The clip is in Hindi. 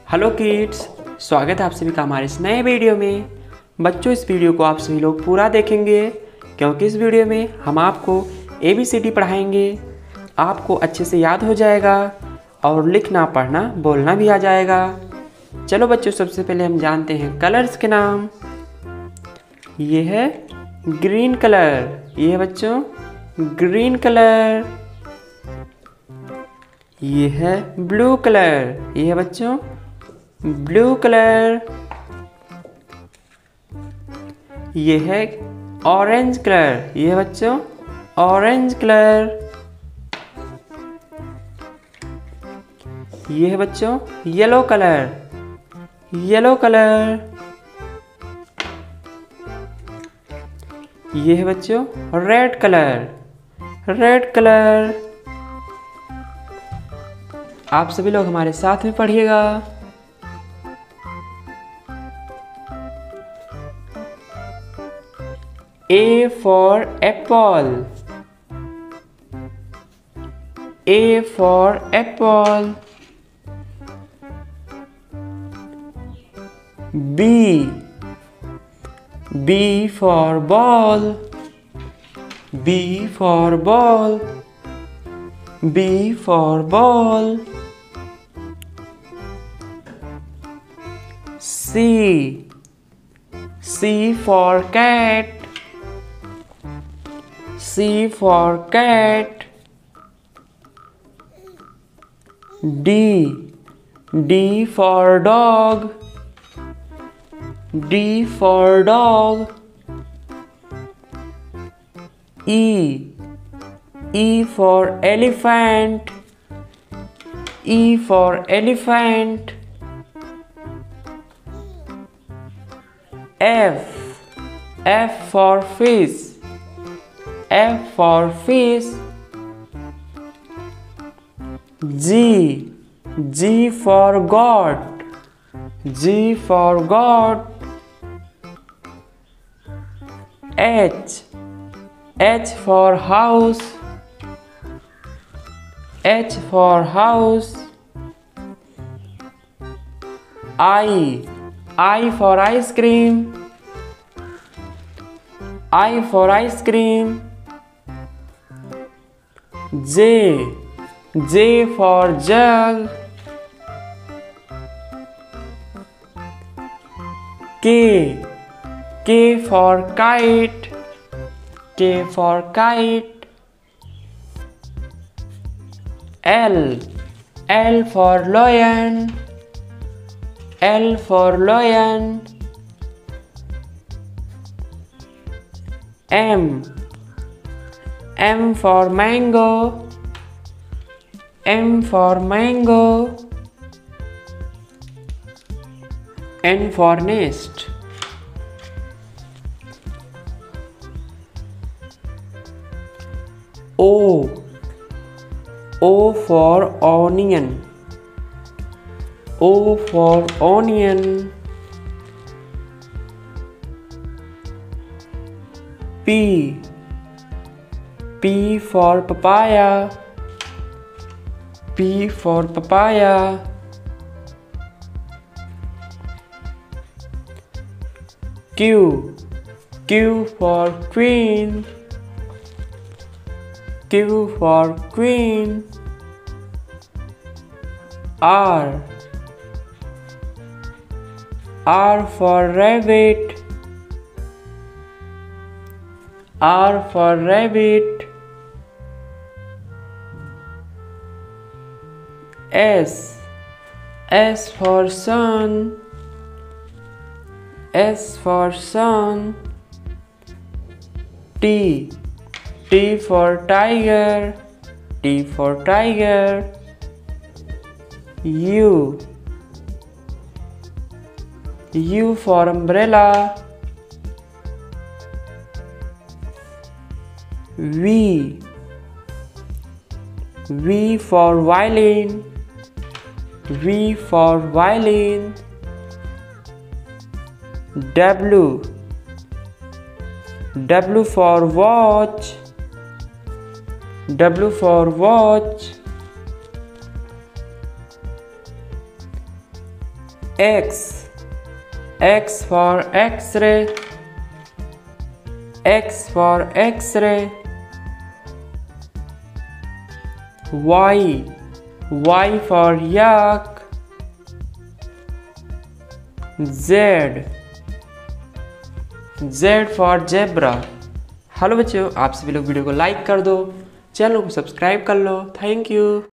हेलो किड्स, स्वागत है आप सभी का हमारे इस नए वीडियो में। बच्चों, इस वीडियो को आप सभी लोग पूरा देखेंगे क्योंकि इस वीडियो में हम आपको ABCD पढ़ाएंगे। आपको अच्छे से याद हो जाएगा और लिखना पढ़ना बोलना भी आ जाएगा। चलो बच्चों, सबसे पहले हम जानते हैं कलर्स के नाम। ये है ग्रीन कलर, ये है बच्चों ग्रीन कलर। ये है ब्लू कलर, ये है बच्चों ब्लू कलर। ये है ऑरेंज कलर, ये है बच्चों ऑरेंज कलर। ये है बच्चों येलो कलर, येलो कलर। ये है बच्चों रेड कलर, रेड कलर। आप सभी लोग हमारे साथ में पढ़िएगा। A for apple, A for apple. B, B for ball, B for ball, B for ball. C, C for cat, C for cat. D, D for dog, D for dog. E, E for elephant, E for elephant. F, F for fish, F for fish. G, G for God, G for God. H, H for house, H for house. I for ice cream, I for ice cream. J, J for jug. K, K for kite, K for kite. L, L for lion, L for lion. M, M for mango, M for mango. N for nest. O, O for onion, O for onion. P, P for papaya, P for papaya. Q, Q for queen, Q for queen. R, R for rabbit, R for rabbit. S, S for sun, S for sun. T, T for tiger, T for tiger. U, U for umbrella. V, V for violin, V for violin. W, W for watch, W for watch. X. X for X-ray. X for X-ray. Y. Y for yak. Z. Z for zebra. Hello बच्चों, आप सभी लोग वीडियो को लाइक कर दो, चैनल को सब्सक्राइब कर लो। Thank you.